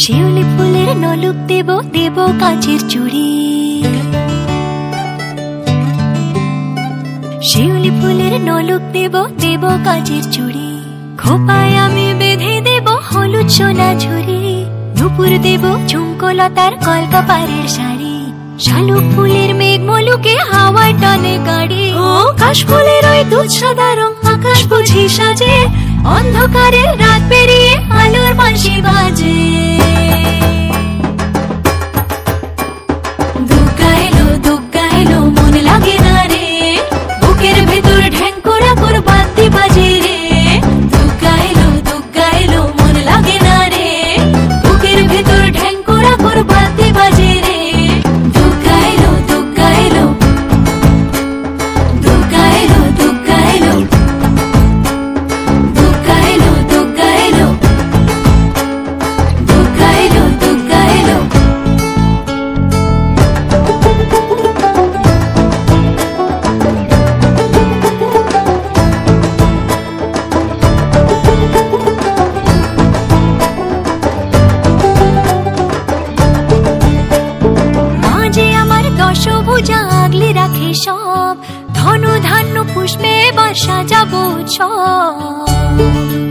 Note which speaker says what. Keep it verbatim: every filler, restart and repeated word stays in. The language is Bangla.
Speaker 1: শিউলি ফুলের নলুক দেব দেব কাঁচের চুড়ি, শিউলি ফুলের নলুক দেব দেব কাঁচের চুড়ি। খোপায় আমি বেঁধে দেব হলুদ সোনা ঝুড়ি, নুপুর দেব ঝুমকো লতার কলকাপাড়ের শাড়ি। শালুক ফুলের মেঘ মলুকে হাওয়ায় টানে গাড়ি, ও কাশ ফুলের ওই দুধ সাদা রং আকাশ বুঝি সাজে, অন্ধকারের রাত পেরিয়ে আলোর বাঁশি বাজে। দুগ্গা এলো দুগ্গা এলো মন লাগে না রে, বুকের ভেতর ঢ্যাঙ্করা কর বাদ্যি বাজে রে। দুগ্গা এলো দুগ্গা এলো মন লাগে না রে, বুকের ভেতর ঢ্যাঙ্করা কর বাদ্যি বাজে রে। দুগ্গা এলো দুগ্গা এলো দুগ্গা এলো দুগ্গা এলো দুগ্গা এলো দুগ্গা এলো দুগ্গা এলো দুগ্গা এলো। মাঝে আমার দশভুজা আগলে রাখে সব, ধনু ধান্য পুষ্পে বা সাজাবো সব।